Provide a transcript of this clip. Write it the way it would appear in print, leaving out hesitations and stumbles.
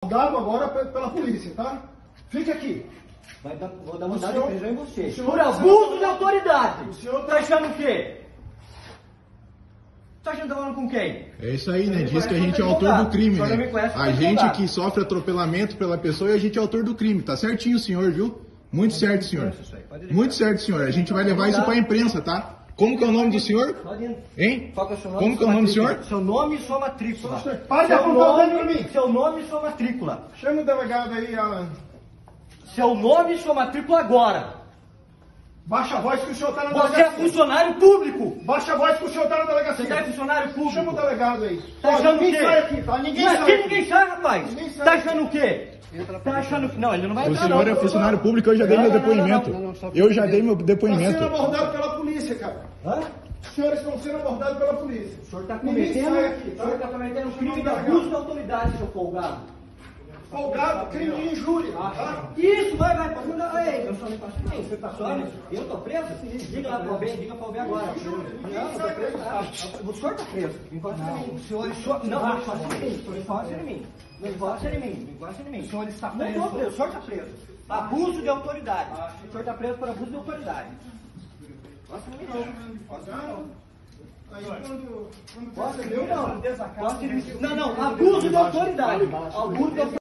abordado agora pela polícia, tá? Fique aqui. Vou dar mandado de prisão em você. senhor- Por abuso de autoridade. O senhor Tá achando o quê? Tá achando que tá falando com quem? É isso aí, né? me Diz que a conhece, gente é eu tô autor do advogado. crime, O senhor não né? me conhece, eu A tô gente advogado. que sofre atropelamento pela pessoa e a gente é autor do crime. Tá certinho, senhor, viu? Muito certo, senhor. Muito certo, senhor. A gente vai levar isso pra imprensa, tá? Como que é o nome do senhor? Pode ir. Hein? Qual que é o seu nome? Como que é o nome do Sua senhor? matrícula. Seu nome e sua matrícula. Para de Seu apontar o dedo pra nome, mim. seu nome e sua matrícula. Chama o delegado aí, Alan. Seu nome e sua matrícula agora. Baixa a voz que o senhor tá na Você é delegacia. funcionário público. Baixa a voz que o senhor tá na delegacia. Você é funcionário público. Chama o delegado aí. Tá Ó, achando ninguém o quê? sai aqui, tá? Ninguém Mas sai aqui aqui. ninguém sai, rapaz. Ninguém sai Tá aqui. achando o quê? Tá achando que... Não, ele não vai O entrar, senhor não. é funcionário público, eu já dei meu depoimento. Eu já dei meu Tá depoimento. sendo abordado pela polícia, cara. Hã? Os senhores estão sendo abordados pela polícia. O senhor tá Ninguém cometendo... sai aqui, O tá? senhor tá cometendo um crime de abuso de autoridade, seu folgado. Folgado, crime de injúria, tá? Isso, vai, passa. Ei, eu só me passo bem. Você tá só? Eu tô preso? Diga lá pra ver, diga pra ver agora. Não, eu tô preso. O senhor tá preso. Encosta em mim. O senhor não encosta em mim. Não encosta em mim. Não encosta em mim. Não encosta em mim. O senhor está preso. Não tô preso. O senhor tá preso. Abuso de autoridade. O senhor tá preso por abuso de autoridade. Encosta em mim não. Aí quando Encosta em mim não. desacato, Não, abuso de autoridade. Abuso de autoridade.